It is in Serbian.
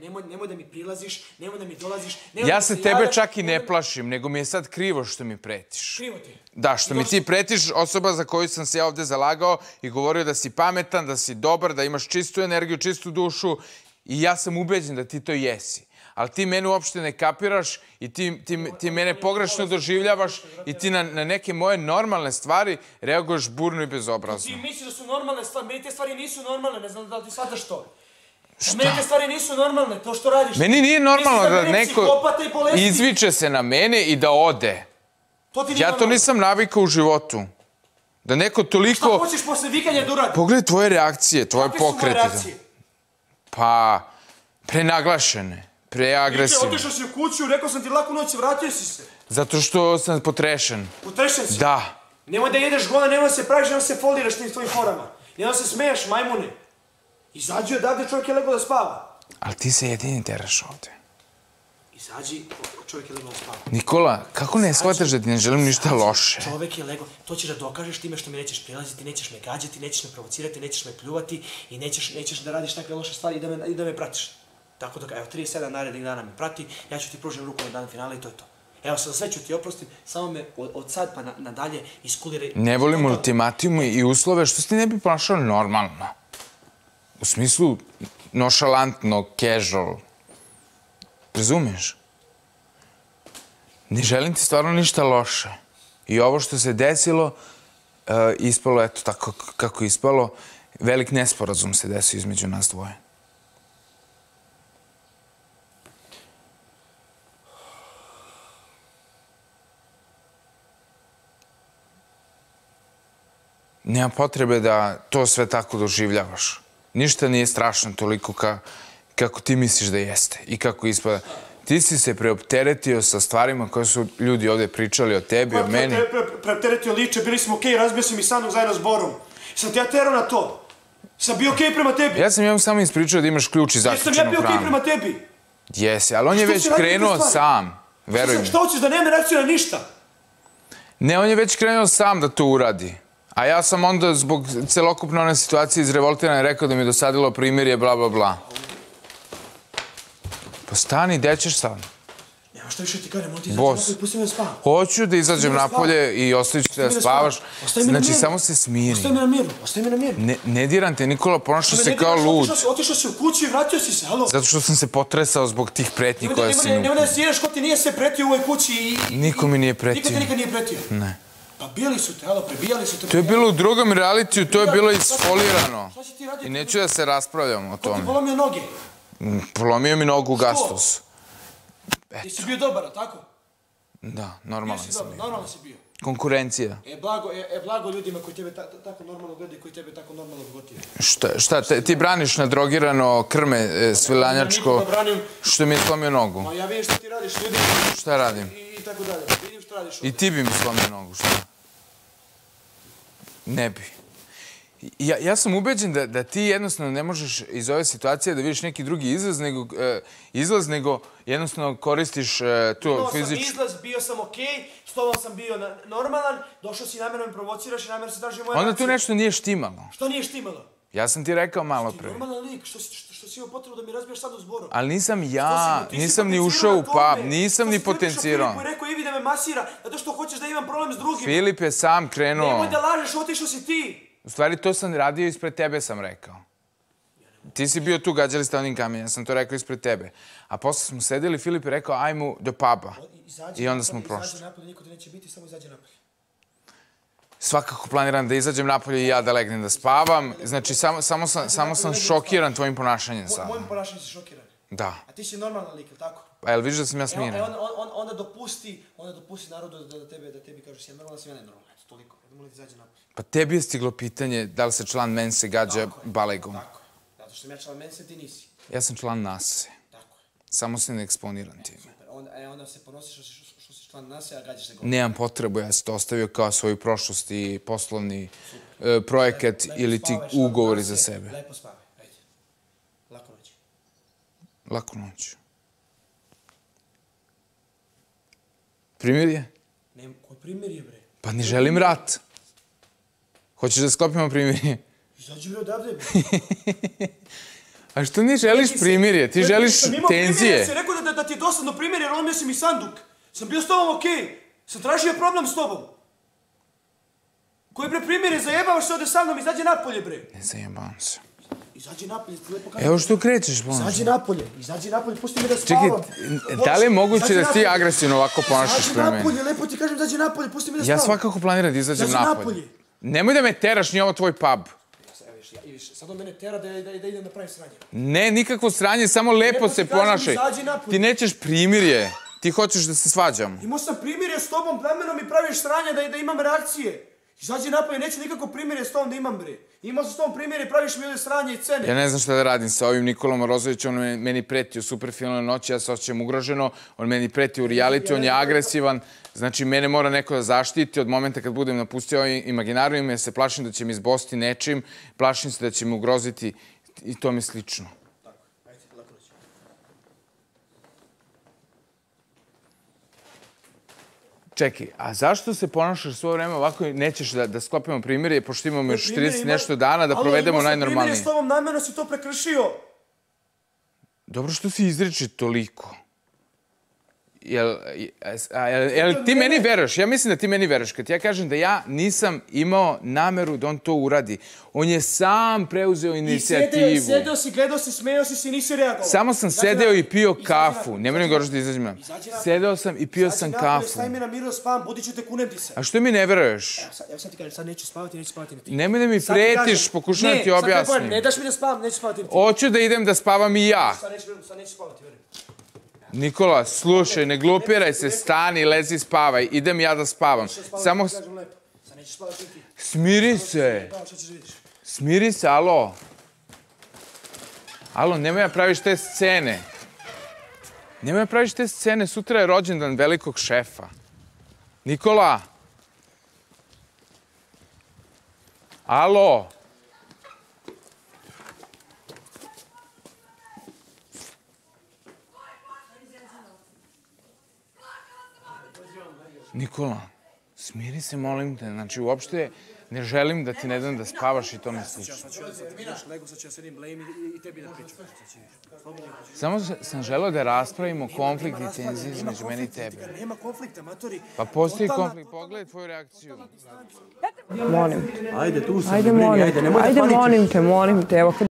nemoj da mi prilaziš, nemoj da mi dolaziš. Ja se tebe čak i ne plašim, nego mi je sad krivo što mi pretiš. Krivo ti? Da, što mi ti pretiš, osoba za koju sam se ja ovde zalagao i govorio da si pametan, da si dobar, da imaš čistu energiju, čistu dušu i ja sam ubeđen da ti to jesi. Ali ti mene uopšte ne kapiraš i ti mene pogrešno doživljavaš i ti na neke moje normalne stvari reaguješ burno i bezobrazno. Ti misliš da su normalne stvari, meni te stvari nisu normalne, ne znam da li ti shvataš to. Meni te stvari nisu normalne, to što radiš. Meni nije normalno da neko izviče se na mene i da ode. Ja to nisam navikao u životu. Da neko toliko... Šta hoćeš posle vikanja da uradi? Pogledaj tvoje reakcije, tvoje pokrete. Kakve su moje reakcije? Pa, prenaglašene, preagresivne. Otišao si u kuću, rekao sam ti laku noć, vratio si se. Zato što sam potrešen. Potrešen si? Da. Nemoj da jedeš gola, nemoj da se praviš, nemoj da se foliraš tim tvojim forama. Nemoj da se smeješ, majmune. Izađi odavde, čovjek je legao da spava. Ali ti se jedini teraš ovde. Izađi, čovjek je legao da spava. Nikola, kako ne shvataš da ti ne želim ništa loše? Čovjek je legao, to ćeš da dokažeš time što mi nećeš prilaziti, nećeš me gađati, nećeš me provocirati, nećeš me pljuvati i nećeš da radiš takve loše stvari i da me pratiš. Tako da, evo, 37 narednih dana me prati, ja ću ti pružim ruku na dan finala i to je to. Evo, sve ću ti oprostim, samo me od sad pa nadalje iskuliraj. Ne volim ultimatume i uslove što se ti ne bi ponašao normalno. U smislu nošalantno, casual. Razumiješ? Ne želim ti stvarno ništa loše. I ovo što se desilo, ispalo, eto, tako kako je ispalo, velik nesporazum se desio između nas dvoje. Nema potrebe da to sve tako doživljavaš. Ništa nije strašno toliko kako ti misliš da jeste i kako ispada. Ti si se preopteretio sa stvarima koje su ljudi ovde pričali o tebi, o meni. Preopteretio liče, bili smo okej, razbio sam i Sandom zajedno s Borom. Sam ti ja terao na to. Sam bio okej prema tebi. Ja sam samo ispričao da imaš ključ i zaključenu hranu. Jesam ja bio okej prema tebi. Jesi, ali on je već krenuo sam. Veruj mi. Šta hoćeš da nema reakciju na ništa? Ne, on je već krenuo sam da to uradi. A ja sam onda zbog celokupne one situacije izrevoltirane rekao da mi je dosadilo primirje, bla, bla, bla. Pa stani, gde ćeš sad? Nema šta više ti kažem, on ti izađe napolje i pusti me da spavam. Hoću da izađem napolje i ostavit ću te da spavaš. Znači, samo se smiri. Ostavi me na miru, ostavi me na miru. Ne diram te, Nikola, ponašao se kao lud. Otišao si u kuću i vratio si se, halo? Zato što sam se potresao zbog tih pretnji koje si mi... Nema da si jedeš ko ti nije se pretio u ovoj kući i... Niko mi nije pretio. Niko te nikad nije pretio? Ne. Pa bijeli su te, halo, prebijali su te. To je bilo u drugom realitiju, to je bilo isfolirano. I neću da se raspravljam o tome. Ko ti polomio noge? Polomio mi nogu Gastos. Ti si bio dobar, tako? Da, normalno sam bio. Normalno si bio. Konkurencija. Blago ljudima koji tebe tako normalno gledaju, koji tebe tako normalno gotive. Šta, ti braniš na drogirano krme svilanjačko, što mi je slomio nogu? Ma ja vidim što ti radiš ljudima. Šta radim? I tako dalje. Vidim što radiš. I ti bi mi slomio nogu, šta? Ne bi. Ja sam ubeđen da ti jednostavno ne možeš iz ove situacije da vidiš neki drugi izlaz, nego jednostavno koristiš tu fizičku... Imao sam izlaz, bio sam okej, s tobom sam bio normalan, došao si namjerno me provociraš i namjerno se traži moja... Onda tu nešto nije štimalo. Što nije štimalo? Ja sam ti rekao malo pre. Ti normalan lik, što si imao potrebu da mi razbijaš sad u Zboru? Ali nisam ja, nisam ni ušao u pub, nisam ni potencirao. Filipu je rekao Ivi da me masira, zato što hoćeš da imam problem s drugim. Filip je sam krenuo. Nemoj da lažeš, otišao si ti. U stvari, to sam radio ispred tebe, sam rekao. Ti si bio tu, gađali ste onim kamenjem, ja sam to rekao ispred tebe. A posle smo sedeli, Filip je rekao, ajmo do puba. I onda smo prošli. Izađi napolje, niko ti neće biti, samo izađi napolje. Svakako planiram da izađem napolje i ja da legnem da spavam. Znači, samo sam šokiran tvojim ponašanjem sad. Mojim ponašanjem si šokiran? Da. A ti si normalan lik, ili tako? A jel vidiš da sam ja smiren? Onda dopusti narodu da tebi kažeš, ja normalan sam, ja ne normalan. Eto, toliko. Da molim ti izađi napolje. Pa tebi je stiglo pitanje da li se član Mense gađa balegom. Tako. Zato što sam ja član Mense, ti nisi. Ja sam član Nase. Tako. Samo se ne eksponiram time. Onda se ponosiš što si član Nase, a gađaš se gore. Nemam potrebu, ja sam to ostavio kao svoju prošlost i poslovni projekat ili ti ugovori za sebe. Lepo spavaj, ajde. Lako noć. Laku noć. Primirje? Ko primirje, bre? Pa ne želim rat. Hoćeš da sklopimo primirje? Izađi bre odavde, bre. A što ne želiš primirje? Ti želiš tenzije. Ja sam rekao da ti je dosadno primirje, jer lomio si mi sanduk. Sam bio s tobom okej. Sam tražio problem s tobom. Koji bre primirje, zajebavaš se ovde sa mnom, izađi napolje bre. Ne zajebavam se. Izađi napolje, ti lepo kažem. Evo što krećeš, ponašaj. Izađi napolje, pusti me da spavam. Čekaj, da li je moguće da ti agresivno ovako ponašaš prema meni? Izađi napolje, lepo ti kažem, izađi napolje, pusti me da spavam. Ja svakako planiram da izađem napolje. Nemoj da me teraš, nije ovo tvoj pub. Sad on mene tera da idem da pravim sranje. Ne, nikakvo sranje, samo lepo se ponašaj. Ti nećeš primirje. Ti hoćeš da se svađamo. Imao sam primirje s tobom, plemenom i praviš sranje da imam reakcije. Izađi napolje, neću nikako primirje s tobom da imam bre. Imao sam s tobom primirje, praviš mi ovdje sranje i cene. Ja ne znam šta da radim sa ovim Nikolom Morozovićem, on meni preti u Superfilmnoj noći, ja se osjećam ugroženo, on meni preti u reality, on je agresivan, znači mene mora neko da zaštiti od momenta kad budem napustio ovaj imaginarijum, jer se plašim da će mi izbosti nečim, plašim se da će me ugroziti i to mi slično. Čekaj, a zašto se ponašaš svo vreme ovako i nećeš da sklopimo primirje, pošto imamo još 30 nešto dana da provedemo najnormalnije? Ali imao sam primirje s tobom, namjerno si to prekršio. Dobro što si izriči toliko. Jel ti meni veruješ? Ja mislim da ti meni veruješ. Kad ja kažem da ja nisam imao nameru da on to uradi. On je sam preuzeo inicijativu. I sedeo si, gledao si, smejao si, nisi reagovao. Samo sam sedeo i pio kafu. Nemoj mi govoreći da izađem nam. Sedeo sam i pio sam kafu. Stavi me na miru da spavam, budit ću te, kunem ti se. A što mi ne veruješ? Evo sad ti kažem, sad neću spavati ni ti. Nemoj da mi pretiš, pokušam da ti objasnim. Ne daš mi da spavam, neću spavati ni ti. Hoću da idem da spavam i ja. Sad neću spavati, verujem. Nikola, slušaj, ne glupiraj se, stani, lezi, spavaj. Idem ja da spavam. Samo... Smiri se. Smiri se, alo. Alo, nemoj da praviš te scene. Nemoj da praviš te scene, sutra je rođendan velikog šefa. Nikola. Alo. Nikola, smiri se, molim te. Znači, uopšte ne želim da ti ne dam da spavaš i to mi slično. Samo sam želeo da raspravimo konflikt i tenziju između mene i tebe. Nema konflikta, matori. Pa postoji konflikt. Pogledaj tvoju reakciju. Molim te. Ajde, tu sam. Ajde, molim te, evo